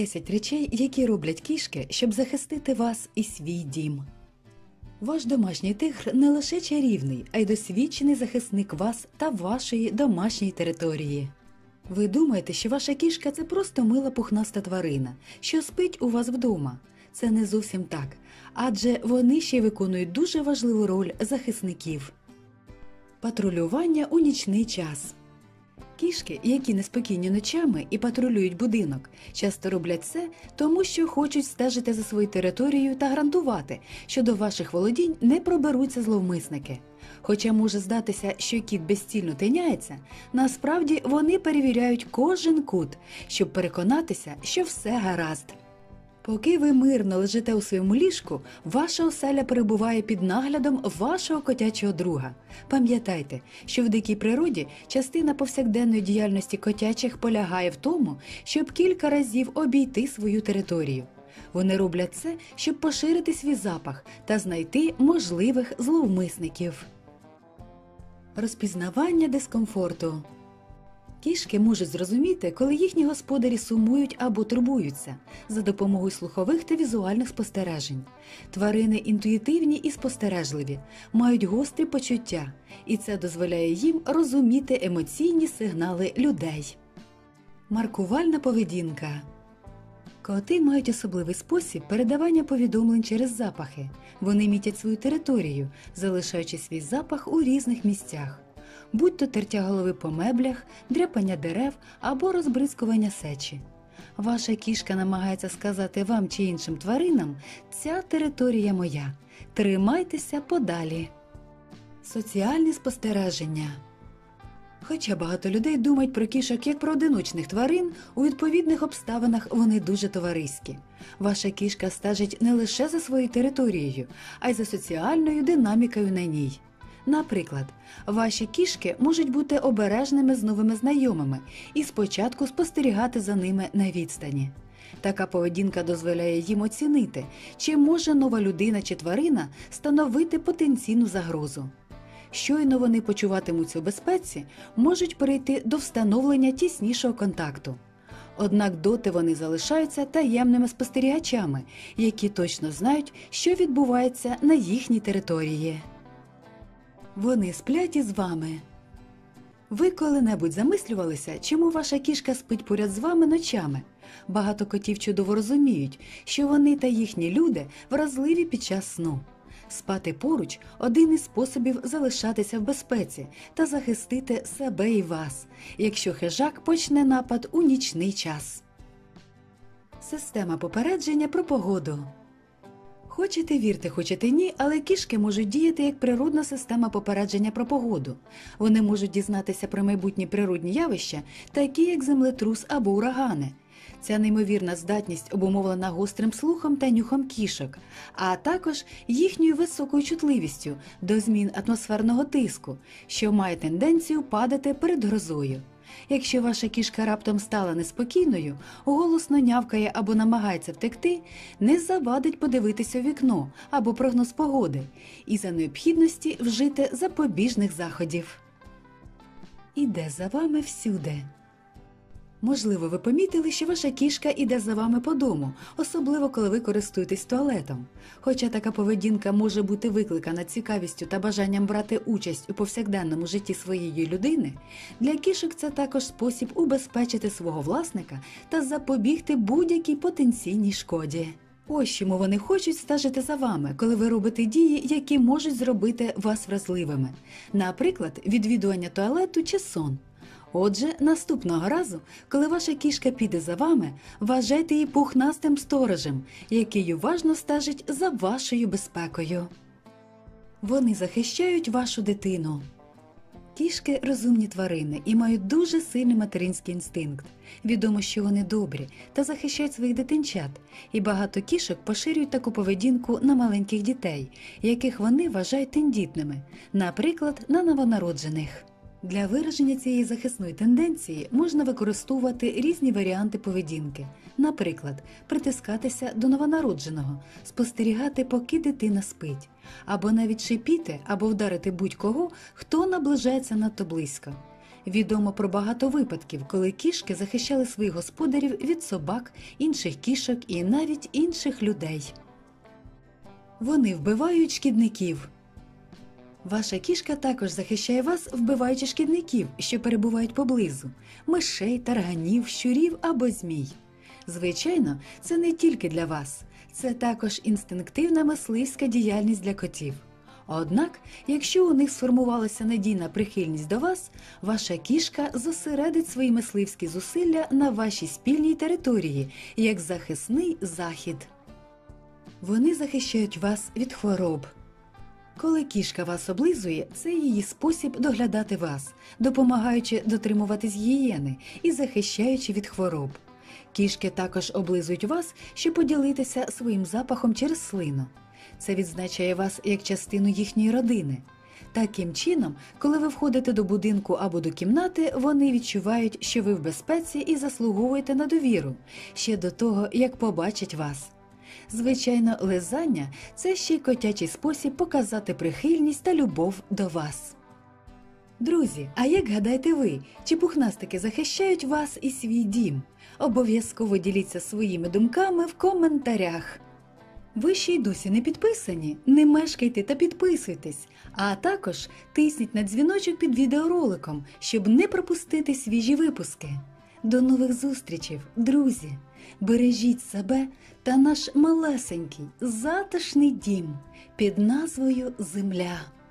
10 речей, які роблять кішки, щоб захистити вас і свій дім. Ваш домашній тигр не лише чарівний, а й досвідчений захисник вас та вашої домашньої території. Ви думаєте, що ваша кішка – це просто мила пухнаста тварина, що спить у вас вдома. Це не зовсім так, адже вони ще й виконують дуже важливу роль захисників. Патрулювання у нічний час. Кішки, які неспокійні ночами і патрулюють будинок, часто роблять це, тому що хочуть стежити за своєю територією та гарантувати, що до ваших володінь не проберуться зловмисники. Хоча може здатися, що кіт безцільно тиняється, насправді вони перевіряють кожен кут, щоб переконатися, що все гаразд. Поки ви мирно лежите у своєму ліжку, ваша оселя перебуває під наглядом вашого котячого друга. Пам'ятайте, що в дикій природі частина повсякденної діяльності котячих полягає в тому, щоб кілька разів обійти свою територію. Вони роблять це, щоб поширити свій запах та знайти можливих зловмисників. Розпізнавання дискомфорту. Кішки можуть зрозуміти, коли їхні господарі сумують або турбуються за допомогою слухових та візуальних спостережень. Тварини інтуїтивні і спостережливі, мають гострі почуття, і це дозволяє їм розуміти емоційні сигнали людей. Маркувальна поведінка. Коти мають особливий спосіб передавання повідомлень через запахи. Вони мітять свою територію, залишаючи свій запах у різних місцях. Будь-то тертя голови по меблях, дряпання дерев або розбризкування сечі. Ваша кішка намагається сказати вам чи іншим тваринам «ця територія моя, тримайтеся подалі». Соціальні спостереження. Хоча багато людей думають про кішок як про одиночних тварин, у відповідних обставинах вони дуже товариські. Ваша кішка стежить не лише за своєю територією, а й за соціальною динамікою на ній. Наприклад, ваші кішки можуть бути обережними з новими знайомими і спочатку спостерігати за ними на відстані. Така поведінка дозволяє їм оцінити, чи може нова людина чи тварина становити потенційну загрозу. Щойно вони почуватимуться у безпеці, можуть перейти до встановлення тіснішого контакту. Однак доти вони залишаються таємними спостерігачами, які точно знають, що відбувається на їхній території. Вони сплять із вами. Ви коли-небудь замислювалися, чому ваша кішка спить поряд з вами ночами? Багато котів чудово розуміють, що вони та їхні люди вразливі під час сну. Спати поруч – один із способів залишатися в безпеці та захистити себе і вас, якщо хижак почне напад у нічний час. Система попередження про погоду. Хочете вірте, хочете ні, але кішки можуть діяти як природна система попередження про погоду. Вони можуть дізнатися про майбутні природні явища, такі як землетрус або урагани. Ця неймовірна здатність обумовлена гострим слухом та нюхом кішок, а також їхньою високою чутливістю до змін атмосферного тиску, що має тенденцію падати перед грозою. Якщо ваша кішка раптом стала неспокійною, голосно нявкає або намагається втекти, не завадить подивитися у вікно або прогноз погоди і за необхідності вжити запобіжних заходів. Іде за вами всюди. Можливо, ви помітили, що ваша кішка іде за вами по дому, особливо коли ви користуєтесь туалетом. Хоча така поведінка може бути викликана цікавістю та бажанням брати участь у повсякденному житті своєї людини, для кішок це також спосіб убезпечити свого власника та запобігти будь-якій потенційній шкоді. Ось чому вони хочуть стежити за вами, коли ви робите дії, які можуть зробити вас вразливими. Наприклад, відвідування туалету чи сон. Отже, наступного разу, коли ваша кішка піде за вами, вважайте її пухнастим сторожем, який уважно стежить за вашою безпекою. Вони захищають вашу дитину. Кішки – розумні тварини і мають дуже сильний материнський інстинкт. Відомо, що вони добрі та захищають своїх дитинчат, і багато кішок поширюють таку поведінку на маленьких дітей, яких вони вважають тендітними, наприклад, на новонароджених. Для вираження цієї захисної тенденції можна використовувати різні варіанти поведінки. Наприклад, притискатися до новонародженого, спостерігати, поки дитина спить, або навіть шипіти або вдарити будь-кого, хто наближається надто близько. Відомо про багато випадків, коли кішки захищали своїх господарів від собак, інших кішок і навіть інших людей. Вони вбивають шкідників. Ваша кішка також захищає вас, вбиваючи шкідників, що перебувають поблизу – мишей, тарганів, щурів або змій. Звичайно, це не тільки для вас. Це також інстинктивна мисливська діяльність для котів. Однак, якщо у них сформувалася надійна прихильність до вас, ваша кішка зосередить свої мисливські зусилля на вашій спільній території, як захисний захід. Вони захищають вас від хвороб. Коли кішка вас облизує, це її спосіб доглядати вас, допомагаючи дотримуватись гігієни і захищаючи від хвороб. Кішки також облизують вас, щоб поділитися своїм запахом через слину. Це відзначає вас як частину їхньої родини. Таким чином, коли ви входите до будинку або до кімнати, вони відчувають, що ви в безпеці і заслуговуєте на довіру, ще до того, як побачать вас. Звичайно, лизання – це ще й котячий спосіб показати прихильність та любов до вас. Друзі, а як гадаєте ви, чи пухнастики захищають вас і свій дім? Обов'язково діліться своїми думками в коментарях. Ви ще й досі не підписані? Не мешкайте та підписуйтесь, а також тисніть на дзвіночок під відеороликом, щоб не пропустити свіжі випуски. До нових зустрічей, друзі! Бережіть себе та наш малесенький, затишний дім під назвою Земля.